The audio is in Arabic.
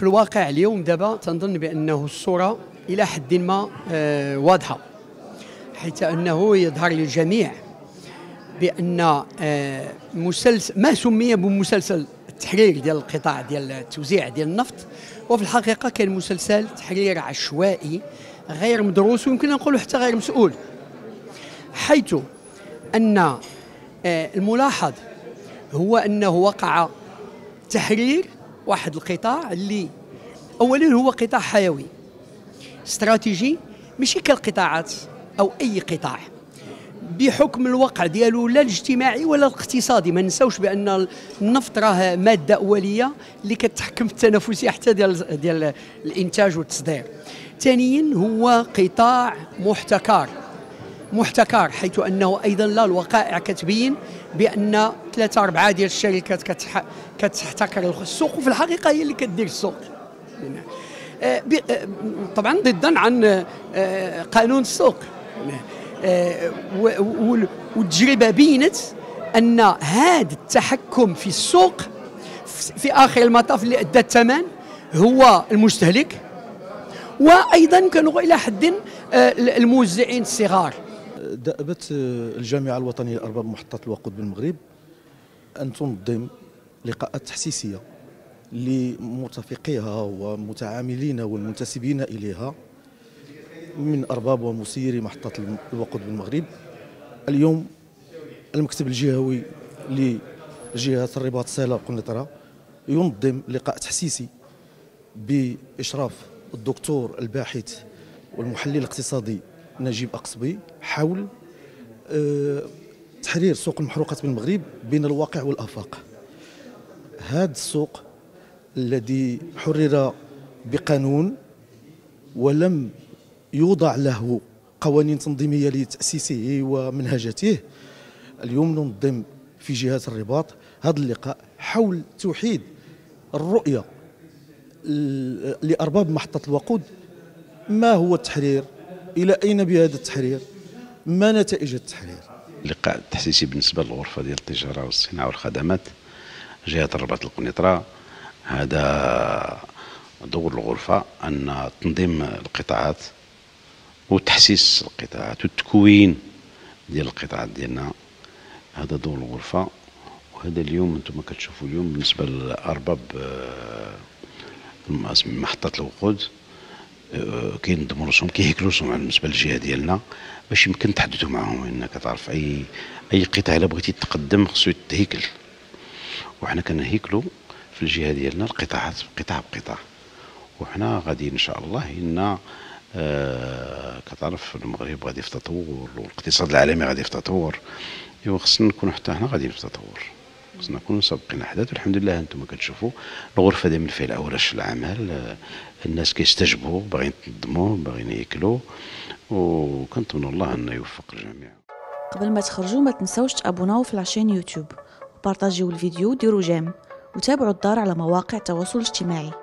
في الواقع اليوم دابا تنظن بأنه الصورة إلى حد ما واضحة، حيث أنه يظهر للجميع بأن مسلسل ما سمي بمسلسل التحرير ديال القطاع ديال التوزيع ديال النفط، وفي الحقيقة كان مسلسل تحرير عشوائي غير مدروس، ويمكن نقول حتى غير مسؤول، حيث أن الملاحظ هو أنه وقع تحرير واحد القطاع اللي أولا هو قطاع حيوي استراتيجي، ماشي كالقطاعات أو أي قطاع بحكم الوقع ديالو لا الاجتماعي ولا الاقتصادي. ما نساوش بأن النفط راه مادة أولية اللي كتحكم في التنافسية حتى ديال الإنتاج والتصدير. ثانيا هو قطاع محتكر حيث أنه أيضا لا الوقائع كتبين بأن 3-4 ديال الشركات كتحتكر السوق، وفي الحقيقة هي اللي كدير السوق، طبعا ضدا عن قانون السوق. والتجربة بينت أن هذا التحكم في السوق في آخر المطاف اللي أدى الثمن هو المستهلك، وأيضا كانوا إلى حد الموزعين الصغار. دأبت الجامعة الوطنية لأرباب محطات الوقود بالمغرب أن تنظم لقاءات تحسيسية لمرتفقيها ومتعاملين والمنتسبين إليها من أرباب ومسيري محطات الوقود بالمغرب. اليوم المكتب الجهوي لجهة الرباط سالة وقنيطرة ينظم لقاء تحسيسي بإشراف الدكتور الباحث والمحلل الاقتصادي نجيب أقصبي حول تحرير سوق المحروقات بالمغرب بين الواقع والآفاق. هذا السوق الذي حرر بقانون ولم يوضع له قوانين تنظيمية لتأسيسه ومنهجته، اليوم ننظم في جهة الرباط هذا اللقاء حول توحيد الرؤية لأرباب محطة الوقود. ما هو التحرير؟ إلى أين بهذا التحرير؟ ما نتائج التحرير؟ اللقاء التحسيسي بالنسبة للغرفة ديال التجارة والصناعة والخدمات جهة الرباط القنيطرة، هذا دور الغرفة أن تنظيم القطاعات وتحسيس القطاعات والتكوين ديال القطاعات ديالنا، هذا دور الغرفة. وهذا اليوم انتم كتشوفوا اليوم بالنسبة لأرباب محطات الوقود كينظموا راسهم كيهيكلوا راسهم بالنسبة للجهة ديالنا باش يمكن تحدثوا معهم، انك تعرف اي قطاع الا بغيتي تقدم خصو يتهيكل، وحنا كنهيكلوا في الجهة ديالنا القطاعات قطاع بقطاع، وحنا غادي ان شاء الله ان كتعرف المغرب غادي في تطور والاقتصاد العالمي غادي في تطور، ايوا خصنا نكونوا حتى حنا غاديين في تطور، خصنا نكونوا سابقين الاحداث. والحمد لله انتم كتشوفوا الغرفه دائما فيها ورش العمل، الناس كيستجبوا باغيين يتنظموا باغيين ياكلوا، وكنتمنى الله انه يوفق الجميع. قبل ما تخرجوا ما تنسوش تابوناو في العشان يوتيوب وبارطاجيو الفيديو وديروا جيم وتابعوا الدار على مواقع التواصل الاجتماعي.